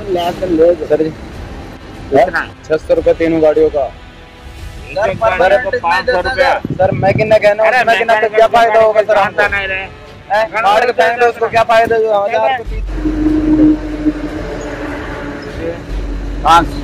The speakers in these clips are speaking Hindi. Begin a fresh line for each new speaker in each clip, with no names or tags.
सर जी 600 रुपए तीनों गाड़ियों का।
सर 500 रुपया।
सर मैकेनिक है ना, मैकेनिक का क्या फायदा होगा सर? हमको
नहीं रहे
गाड़ी का उसको क्या फायदा? 1000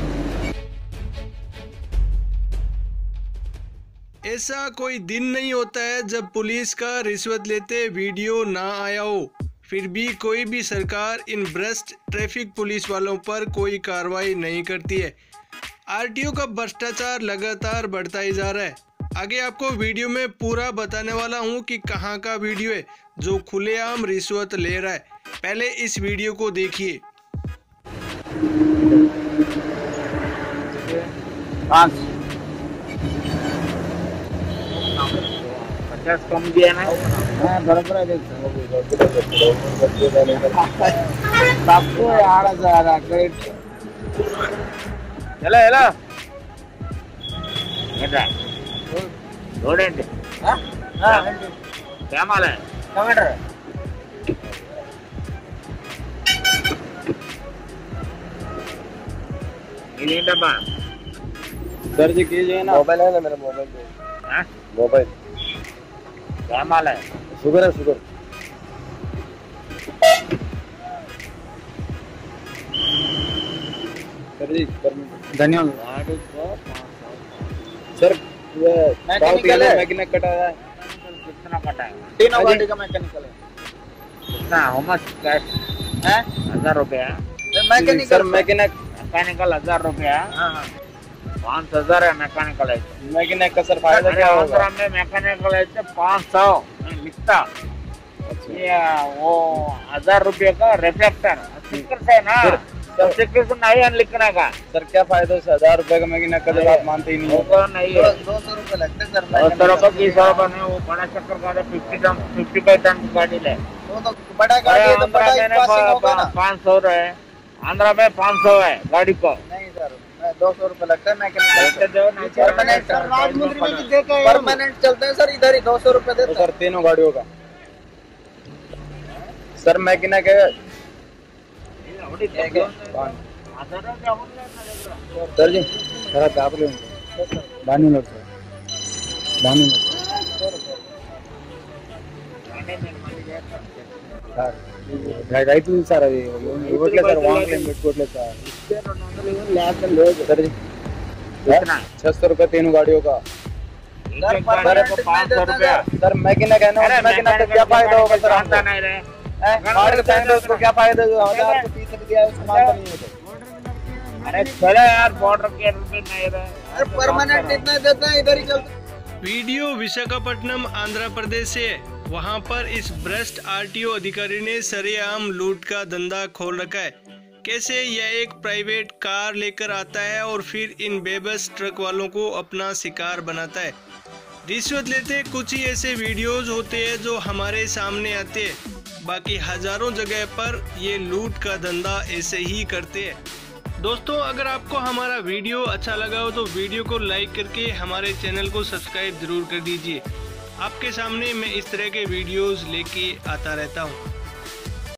ऐसा कोई दिन नहीं होता है जब पुलिस का रिश्वत लेते वीडियो ना आया हो, फिर भी कोई भी सरकार इन भ्रष्ट ट्रैफिक पुलिस वालों पर कोई कार्रवाई नहीं करती है। आरटीओ का भ्रष्टाचार लगातार बढ़ता ही जा रहा है। आगे आपको वीडियो में पूरा बताने वाला हूं कि कहां का वीडियो है जो खुलेआम रिश्वत ले रहा है। पहले इस वीडियो को देखिए।
50 कम दिया ना।
बराबर है। सबको 8000
चलो हेलो बेटा చూడండి శ్యామాలే
टमाटर
ఇదేంటబ్బా
सर जी कीजिए ना। मोबाइल है ना मेरा मोबाइल पे। मोबाइल
శ్యామాలే
शुगर है शुगर। सर जी धन्यवाद सर। मैकेनिक कटा है।
कितना कटा है?
तीनों गाड़ी का मैकेनिकल है।
कितना हाउ मच कैश है? 1000 रुपया।
मैकेनिक सर
मैकेनिकल 1000 रुपया। 5000 है मैकेनिकल है।
मैकेनिक का सर फायदा क्या होगा?
में मैकेनिकल है 500 लिखता। ये वो 1000 रुपये का रिफ्लेक्टर स्टिकर से ना, स्टिकर से नहीं है लिखने का।
सर क्या फायदा से 1000 रुपए का मैकेनिक का जब आप मानते ही नहीं
वो नहीं है।
200 रुपए लगते सर।
200 रुपये 20 रुपये नहीं, वो बड़ा चक्कर गाड़ी 55 टन की गाड़ी ले।
वो तो बड़ा गाड़ी है तो बड़ा ही पासिंग होगा ना।
500 है आंध्रा में 500 है गाड़ी को।
नहीं सर 200 रुपए लगता है मैकेनिक।
परमानेंट
परमानेंट चलते हैं सर, इधर ही 200 रुपए देते हैं सर तीनों गाड़ियों का। सर मैकेनिक है सर जी सर आप दानी लोग రైతు సార్ అది ఇవ్వట్లేదు సార్ వాంగ్లేం పెట్టుకోవట్లేదు సార్। सर जी 600 रुपए तीनों गाड़ियों का।
सर 500 रुपया।
सर मैकेनिक है ना, मैकेनिक का क्या फायदा होगा सर? हमको
नहीं रहे
गाड़ी का उसको क्या फायदा? 1000 दिया है उसको मानता नहीं है।
अरे चलो यार बॉर्डर के नहीं रहे
परमानेंट इतना देता है इधर ही चलता।
वीडियो विशाखापट्टनम आंध्र प्रदेश से है। वहां पर इस भ्रष्ट आरटीओ अधिकारी ने सरेआम लूट का धंधा खोल रखा है। कैसे यह एक प्राइवेट कार लेकर आता है और फिर इन बेबस ट्रक वालों को अपना शिकार बनाता है। रिश्वत लेते कुछ ही ऐसे वीडियोज होते हैं जो हमारे सामने आते हैं, बाकी हजारों जगह पर ये लूट का धंधा ऐसे ही करते हैं। दोस्तों अगर आपको हमारा वीडियो अच्छा लगा हो तो वीडियो को लाइक करके हमारे चैनल को सब्सक्राइब जरूर कर दीजिए। आपके सामने मैं इस तरह के वीडियोस लेके आता रहता हूँ।